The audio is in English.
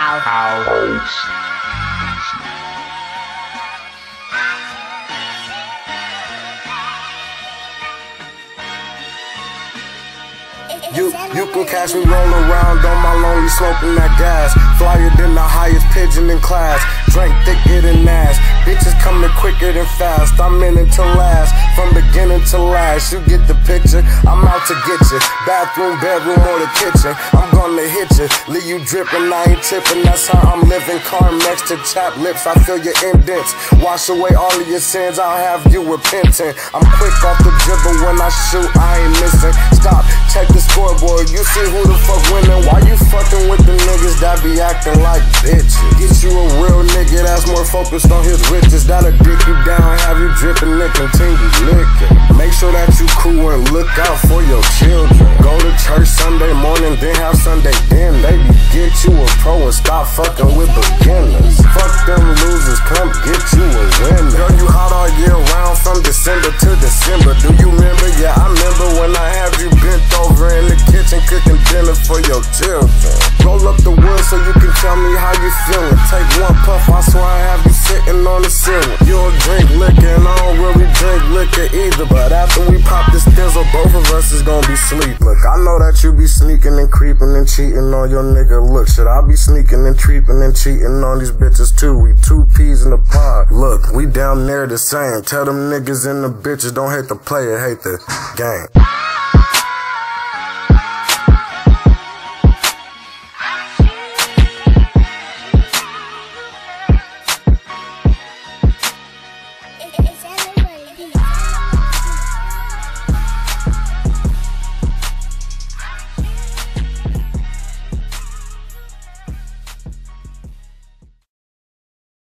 You can catch me rolling around on my lonely smoking that gas. Flyer than the highest pigeon in class. Drink thicker than ass. Bitches coming quicker than fast. I'm in it to last. From beginning to last. You get the picture. I'm out to get you. Bathroom, bedroom, or the kitchen. I'm gonna hit you. Leave you dripping, I ain't tipping. That's how I'm living. Carmex to chap lips. I feel your indents. Wash away all of your sins. I'll have you repenting. I'm quick off the dribble. When I shoot, I ain't missing. Stop, check the scoreboard. You see who the fuck winning. Why you fucking with the niggas that be acting like bitches? Get you a real nigga that's more focused on his riches. That'll dick you down, have you dripping and continue licking. Make sure that you cool and look out for your children. Go to church Sunday morning, then have Sunday dinner. Baby, get you a pro and stop fucking with beginners. Fuck them losers, come get you a winner. Girl, you hot all year round from December to December. Do you remember? Yeah, I remember when I had you bent over in the kitchen cooking dinner for your children. Roll up the wood so you can tell me how you feeling. Take one puff, I swear I have you sitting on the ceiling. You don't drink liquor and I don't really drink liquor either. But after we pop this thizzle, both of us is gonna be sleep. Look, I know that you be sneaking and creeping and cheating on your nigga. Look, should I be sneaking and creeping and cheating on these bitches too? We two peas in the pod. Look, we down there the same. Tell them niggas and the bitches don't hate the player, hate the game.